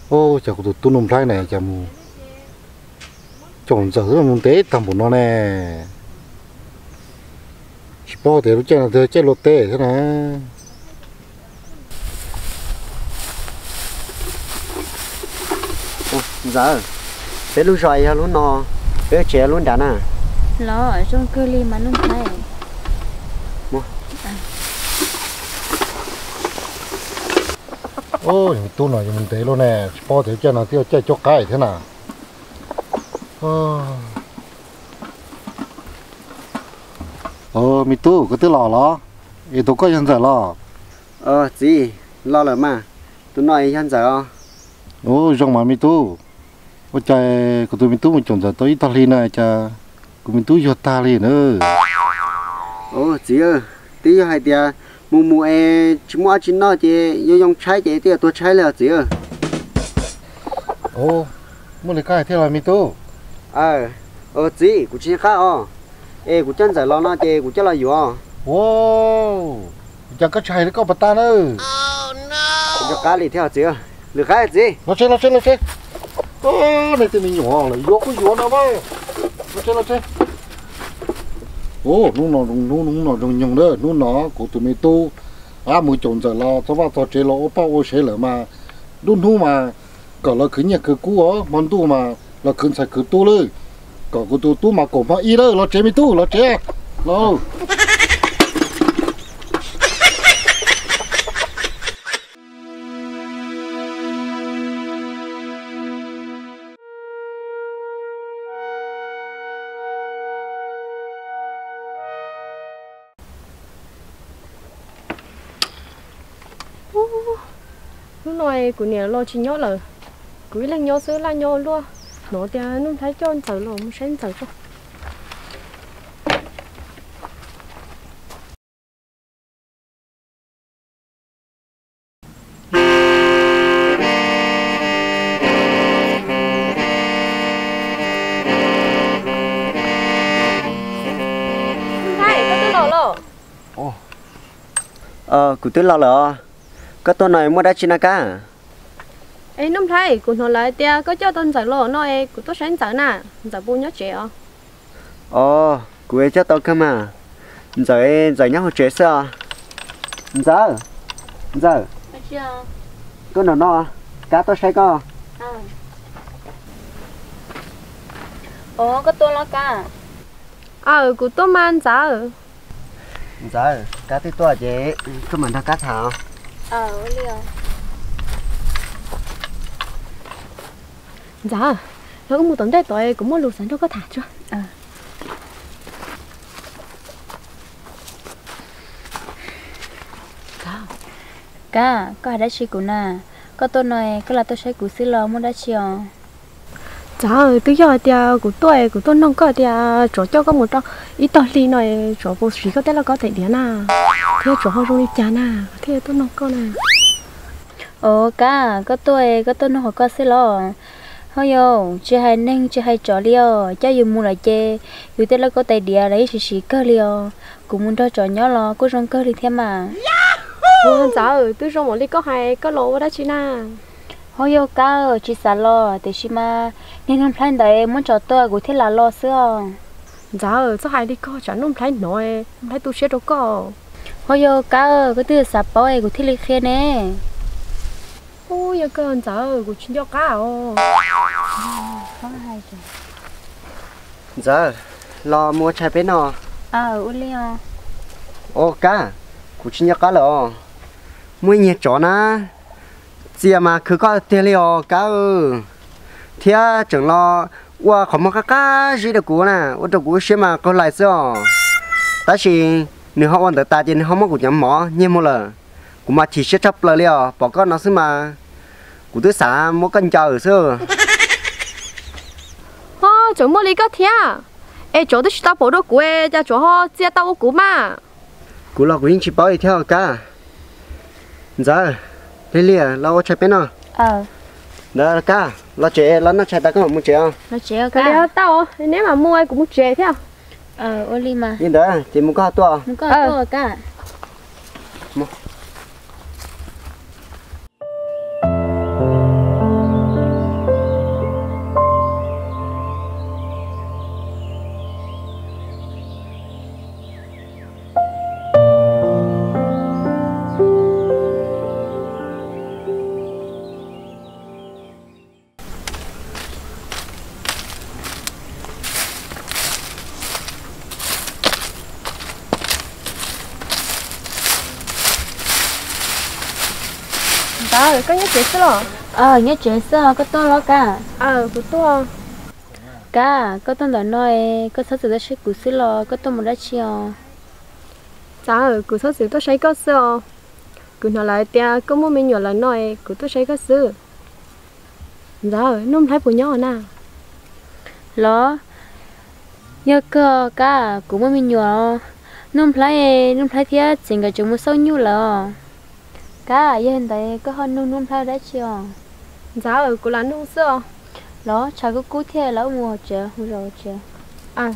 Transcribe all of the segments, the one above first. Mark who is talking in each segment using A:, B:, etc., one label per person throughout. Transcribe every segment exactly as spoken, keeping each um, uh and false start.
A: ô chả có tụt tu nôm lai này chả mù chọn giờ rất là mùng tế tầm của nó nè chỉ bao thì lúc chơi là chơi chơi lột tê thế này
B: giờ bé lúc rồi lúc nọ bé trẻ luôn đã nè
C: lo ở trong cơ li mà nó thấy
B: mua
A: ôi tu nói mình tế luôn nè bao thì chơi là tiêu chơi cho cái thế nào ờ mi tu có thứ lò lo ý tôi có nhân giờ lo
B: ờ gì lo rồi mà tôi nói nhân giờ
A: ô trong mà mi tu ô chạy của tôi mi tu một chồng giờ tới Italy này cha của mi tu vô ta liền nữa
B: ô gì ơi tí hai tia mù mù e chỉ mua chỉ nó chỉ yêu用trái chỉ tia tôi trái là gì ơi
A: ô mua lấy cái thế là mi tu
B: ờ ờ gì của chị khác ờ ê của chân giờ lo nó chỉ của chân là gì ờ
A: wow chẳng có chạy nó có bát ta nữa
B: cho cá lì theo gì ơi được cái gì
A: nó chơi nó chơi nó chơi ô này thì mình nhỏ lại vô có vô nào vậy nó chơi nó chơi ô nó nó nó nó nó nó nhung đó nó nó của tụi mình tu à mỗi chồng giờ lo cho vào cho chế lo bao ô chế lỡ mà đúng thu mà cả là cứ nhà cứ cũ ó món tu mà là cứ sai cứ tuเลยcả của tu tu mà cổ bao y đó lo chế mình tu lo chế lo
C: lúc này của nhà lo chỉ nhớ là cứ là nhớ xưa là nhớ luôn nó thì nó thấy cho anh thở rồi muốn sáng thở cho
B: ờ của tôi lo lỡ cái tôi này mua đã chín cá
C: ấy nông thấy của nó lại tia có cho tôi giải lộ nói của tôi sáng giải nè giải bu nhớ trẻ à
B: ờ của em cho tôi cơ mà giờ giờ nhớ trẻ sao giờ giờ tôi nào nó cá tôi sẽ có
C: ồ có tôi lo cá ờ của tôi mang giờ
B: giờ cá tí tôi chị cứ mình đã cá thảo
C: ờ liều dạ nó có một tấm đây tôi cũng muốn lụt sẵn cho có thả chưa à cả có ai đã chi của nà có tôi nói có là tôi sẽ của xí lò muốn đã chi à dạ tôi giờ thì của tôi của tôi nông có thì chỗ cho có một trong ít tỏi li này chỗ vô sĩ có thể là có thể đĩa nà thế chỗ họ rồi chả nà thế tôi nông có nè ồ cả có tôi có tôi nông có xí lò thôi yo chị hay nên chị hay chọn liò cho dù mua lại chê dù tên là có tay đĩa đấy chỉ chỉ cơ liò cũng muốn cho chọn nhớ lo có trong cơ đi thêm mà ôi giờ tôi trong một ly có hay có lỗ đó chị na thôi yo cả chị xả lo để chị mà nên hôm nay đấy muốn cho tôi cũng thế là lo xưa giờ sao hai đi có chọn hôm nay nói hôm nay tôi sẽ đâu có thôi yo cả cái từ xả bao ấy cũng thế lịch khen nè ôi giờ con giờ của chuyên gia cá ồ
B: giờ lo mua trái bên nọ
C: à uli à
B: ô cá của chuyên gia cá lợ mua nhiệt chó na gì mà cứ có tiền liò cá ư thế chẳng lo qua không có cá cá gì được của nè ở trong của xem mà có lại sao ta chỉ nếu họ quan tới ta thì họ mất của nhắm mỏ như một lần của mà chỉ sẽ chấp lời liò bỏ con nó xí mà của tôi xả mỗi cân chờ xưa
C: ô chỗ mua lý có thế à ê chỗ tôi tao bỏ đồ của ê cho chỗ họ chia tao của mà
B: của là của anh chỉ bảo đi theo cả giờ đây lìa lo chạy bên nào
C: ờ
B: đó cả lo chạy lo nó chạy ta có một chạy không
C: nó chạy cái đó tao nếu mà mua cũng muốn chạy theo ờ ô li mà
B: nhưng đó chỉ muốn có to
C: muốn có to cả đó có nhớ chuyện xí lo ờ nhớ chuyện xí có tôi lo cả ờ của tôi cả có tôi đã nói có sao sự đó sẽ của xí lo có tôi một đã chiều dạ của sao sự tôi sẽ có xí cứ nói lại tia có muốn mình nhỏ là nói của tôi sẽ có xí dạ nôm thấy của nhỏ nè lo nhớ cơ cả của mình nhỏ nôm thấy nôm thấy thiệt chính cái chúng một số nhiêu là cả hiện tại có hơn nôm nôm thấy đã chưa giá ở của lán nôm xưa đó chả có cú thiệt là mua chưa không rồi chưa à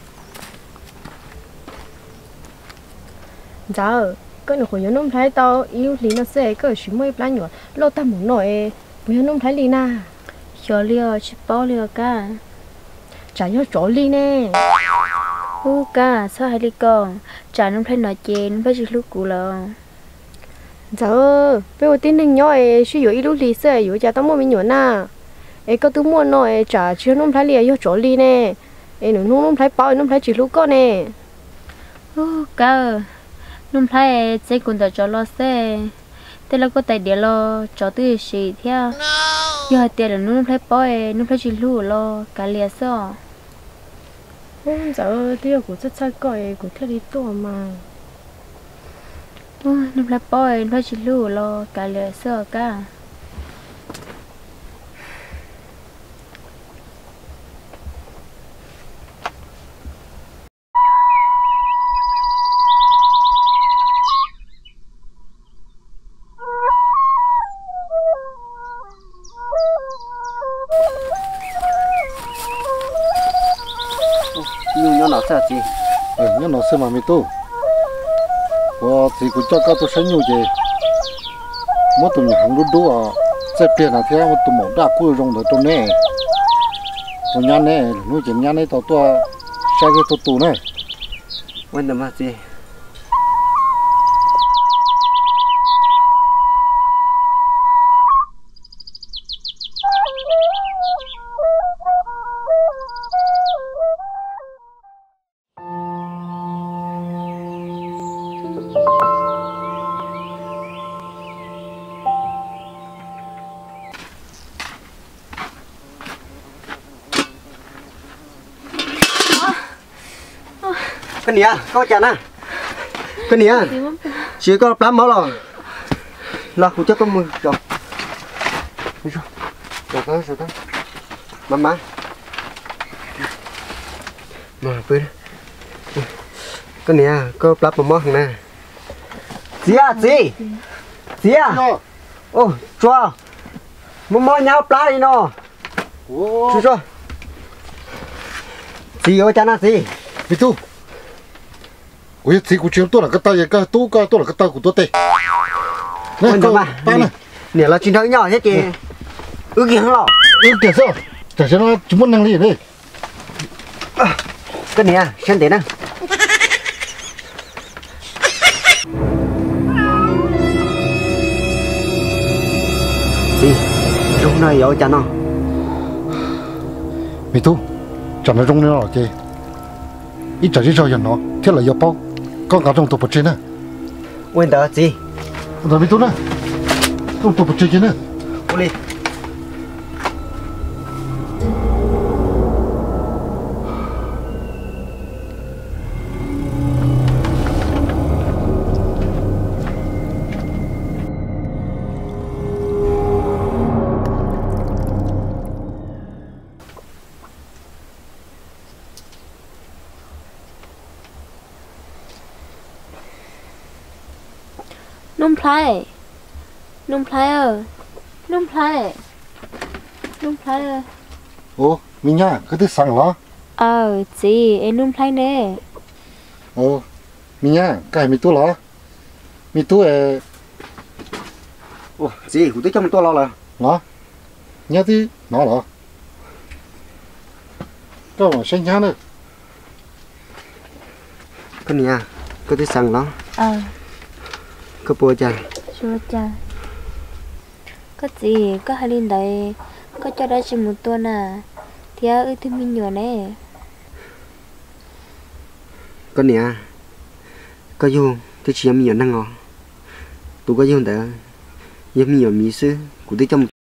C: giá ở cái nó của nhớ nôm thấy tao yêu lý nó sẽ có chỉ mới plan nhỏ lâu ta muốn nói nhớ nôm thấy lý na cho liều chỉ bao liều cả chả nhớ chỗ lý nè u cả sao hay đi con chả nôm thấy nói chuyện với chị lúc cũ là giờ bây giờ tin đừng nhớ suy yếu lúc lý sẽ yếu chả tao mua mình nhỏ na ấy có tôi mua nói chả chưa nôm thấy liều chỗ lý nè ấy nó nôm thấy bao nôm thấy chị lúc con nè u cả nôm thấy chỉ còn để cho lo xe thế là có tài để lo cho tôi xí theo giờ tiền là nôm thấy bao nôm thấy chị lúc lo cả liều sao ôi giờ tiêu của rất sai coi của theo đi tổ mà ôi nôm thấy bao nôm thấy chị lúc lo cả liều sao cả
B: sao chị
A: ờ nhớ nó xem mà mi tu và thì cũng cho các tôi sống nhiều gì mỗi tuần nhà hàng đu đu à sẽ tiền là thế một tuần một đã cuối rong được tuần này tuần nhà này nuôi chuyện nhà này tao tôi sai cái tôi tù này
B: quên đâu mà chị cái này có chả nè cái này chỉ có tám máu rồi là cũng chắc có mười rồi rồi rồi tới rồi tới mama mà bơi cái này có plap một món nè gì à gì gì à ô cho một món nhau plap đi nó chú cho gì ở chả nè gì
A: mi tu ôi thì cũng chiếm tôi là cái tay cái tú cái tôi là cái tay của tôi tê
B: này câu ba này nè là chuyện thằng nhỏ thế kì ước gì không
A: ước kìa sao chả cho nó chúng muốn năng lý đây
B: cái này xem thế nào gì trong này ở chả nó
A: mi tu chẳng là trong này nó kì ít chả chỉ cho nó thế là yêu bao con cả trong tụ bật trên nè
B: quên đó gì
A: rồi mi tu nè trong tụ bật trên nè
B: đi
C: nôm play nôm player nôm play nôm player
A: ô mình nhá cái thứ sang đó
C: ờ gì em nôm play nè
A: ô mình nhá cái mi tu đó mi tu è
B: ô gì cũng tới trong tôi lo là
A: nó nhớ tí nó đó cái mà sinh nhá nữa
B: cái này có tới sang đó
C: ờ
B: có bùa chả
C: chưa cha có gì có hai linh đấy có cho đó chỉ một tuần à thì ơi thì mình nhỏ nè
B: có nè có vô tôi chỉ em nhỏ năng ngò tôi có vô để giờ mi ở mi sư của tôi trong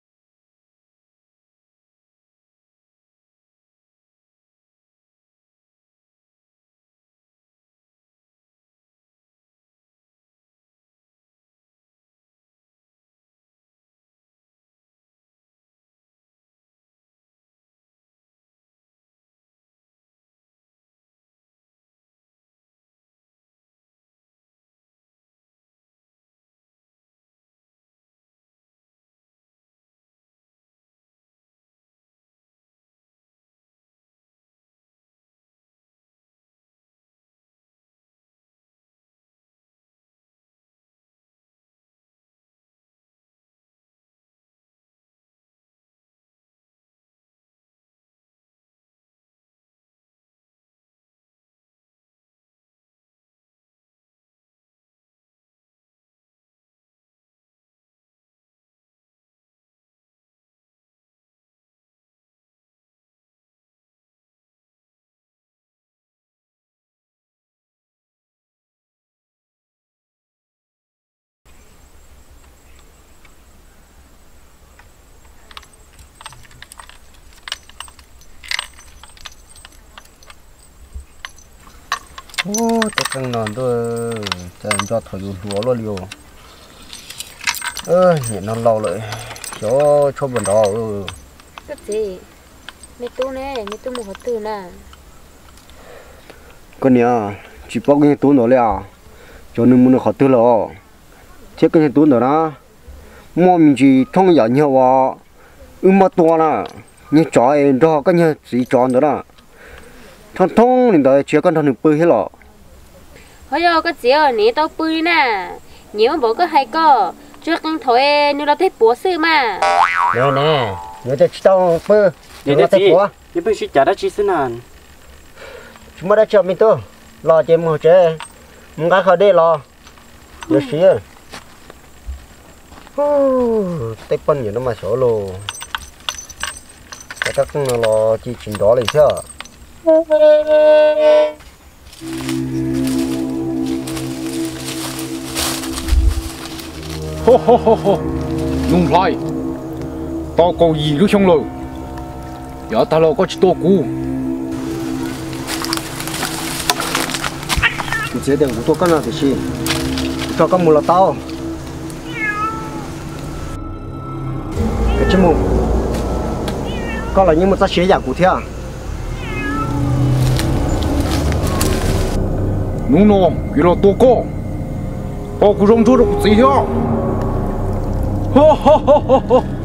B: ô tôi căng nón tôi chân cho thổi lúa luôn liều ơ nhện non lâu lại cho cho bẩn đó ừ
C: cái gì mẹ tu nè mẹ tu một từ nè
B: con nhá chỉ bao cái túi nó lẹ cho nên muốn khó tư lo thế cái túi nó đó mua mình chỉ thông nhỏ nhiều quá ư mà to nè như chó em đó cái như chỉ chó nữa đó thông thông nên đó chỉ cần thằng bơi hết rồi
C: hồi giờ cái gì ở nè tao bơi nè nhiều bố có hay có trước anh thôi nếuเราthích bố sư mà
B: nè nè nhớ cho tao bơi
D: để nó thích bố nhưng bây giờ chả đã chỉ xin nàn
B: chúng ta đã chờ mình tôi lo chơi một chơi muốn cái khó đi lo nhớ xí tay phân gì nó mà số lô các nó lo chỉ chỉnh đó lên chứ
E: hô hô hô hô nung lại tao có gì lúc xong rồi giờ tao lo có chỉ tô cú
B: mình sẽ đừng có tô cái nào thì gì cho các mù là tao cái chim mù có là những một ta chế giả cụ theo
E: nung nó vì lo tô co tao cũng không cho được gì hết hô hô hô hô